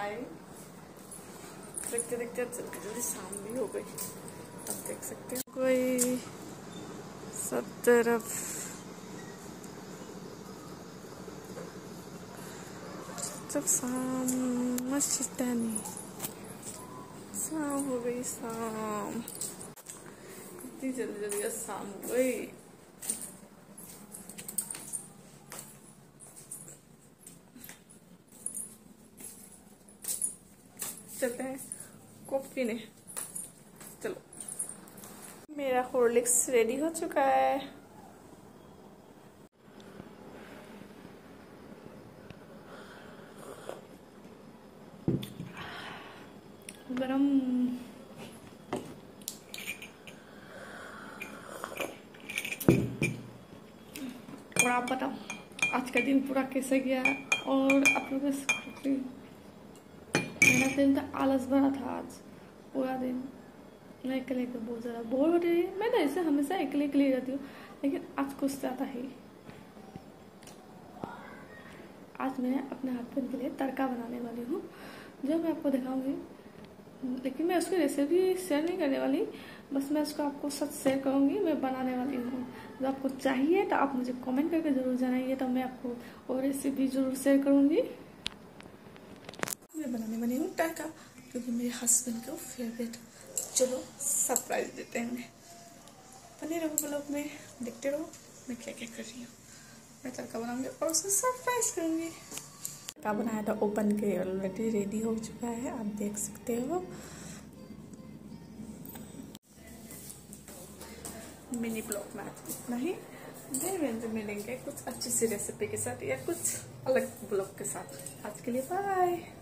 चाय देखते देखते जल्दी शाम भी हो गई। अब देख सकते हो कोई सब तरफ जब शाम मस्जिदानी शाम हो गई। शाम इतनी जल्दी जल्दी शाम हो गई। चलते हैं कॉफी पीने। चलो मेरा हॉर्लिक्स रेडी हो चुका है। गरम और आप बताओ आज का दिन पूरा कैसे गया। और आप लोग मेरा दिन तो आलस भरा था। आज पूरा दिन मैं अकेले को बहुत ज़्यादा बोर हो रही है। मैं तो ऐसे हमेशा अकेले अकेले रहती हूँ, लेकिन आज कुछ ज़्यादा है। आज मैं अपने हस्बैंड के लिए तड़का बनाने वाली हूँ, जो मैं आपको दिखाऊंगी। लेकिन मैं उसकी रेसिपी शेयर नहीं करने वाली, बस मैं उसको आपको सच शेयर करूँगी। मैं बनाने वाली हूँ, जो आपको चाहिए तो आप मुझे कमेंट करके ज़रूर जनाइए, तो मैं आपको वो रेसिपी ज़रूर शेयर करूँगी। मैं बनाने वाली हूँ तड़का, क्योंकि मेरे हस्बैंड को फेवरेट। चलो सरप्राइज देते हैं उन्हें। बने रहो ब्लॉग में, देखते रहो मैं क्या क्या कर रही हूँ। मैं तड़का बनाऊंगी और उसे सरप्राइज करूँगी। तड़का बनाया था ओपन के ऑलरेडी रेडी हो चुका है, आप देख सकते हो। मिनी ब्लॉग में इतना ही। जल्दी मिलेंगे कुछ अच्छी सी रेसिपी के साथ या कुछ अलग ब्लॉग के साथ। आज के लिए बाय।